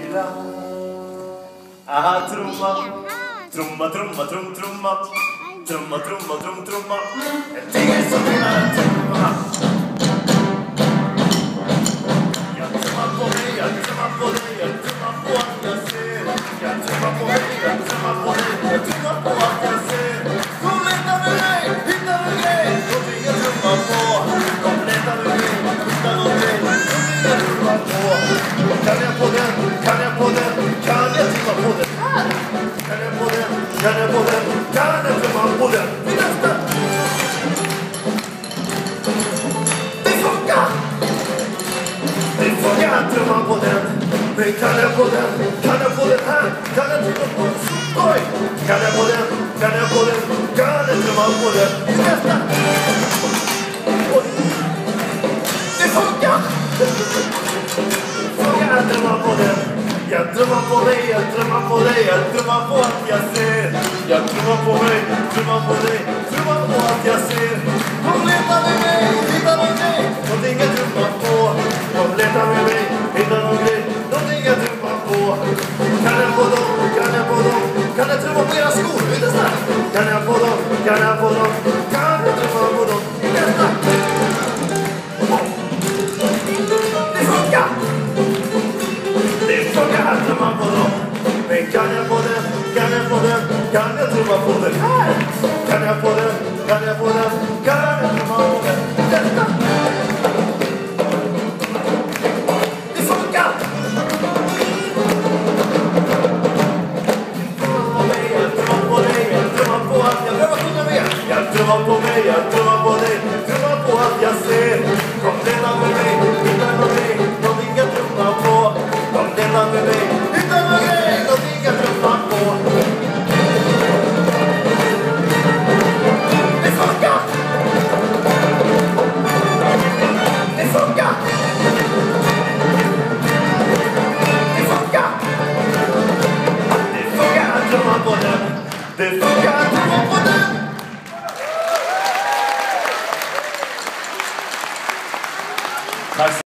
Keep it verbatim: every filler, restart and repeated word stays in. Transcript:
lilla. Aha, trumma, trumma, trumma, trum, trumma. Trumma, trumma, trum, trumma. Ett ting som gillar en trumma. Jag trummar på dig, jag trummar på dig, jag trummar på att jag ser. Jag trummar på dig, jag trummar på dig, jag trummar på att jag ser. Kom leta med mig, hitta med mig, någonting jag trummar på. Kom leta med mig, hitta med mig, någonting jag trummar på. Kan jag på den, kan jag på den, kan jag trumma på den här? Kan jag på den, kan jag på den, kan jag trumma på den? Till nästa! Det funkar! Det funkar att trumma på den. Men kan jag på den, kan jag på den här? Kan jag trumma på den? Oj! Kan jag på den, kan jag på den, kan jag trumma på den? Till nästa! Oj! Det funkar! Funkar att trumma på den. Jag trummar på dig, jag trummar på dig, jag trummar på att jag ser. Jag trummar på mig, trummar på dig, trummar på att jag ser. Kom leta med mig, hitta med mig, någonting jag trummar på. Kom leta med mig, hitta med mig, någonting jag trummar på. Kan jag få dem, kan jag få dem, kan jag trumma på era skor, inte snart. Kan jag få dem, kan jag få dem, kan jag trumma på dem, inte snart. Det funkar! Kan trumma på dem. Men kan jag få den, kan jag få den, kan jag trumma på den här? Kan jag få den, kan jag få den, kan jag trumma på den? Detta! Det funkar! Jag trummar på mig, jag trummar på dig, jag trummar på att jag behöver sjunga med. Jag trummar på mig, jag trummar på dig, trummar på att jag ser. Kom leta med mig, hitta med mig, någonting jag trummar på. Kom leta med mig, hitta med mig, någonting jag trummar på. Det funkar! Det funkar! Det funkar! Det funkar att trumma på den. Det funkar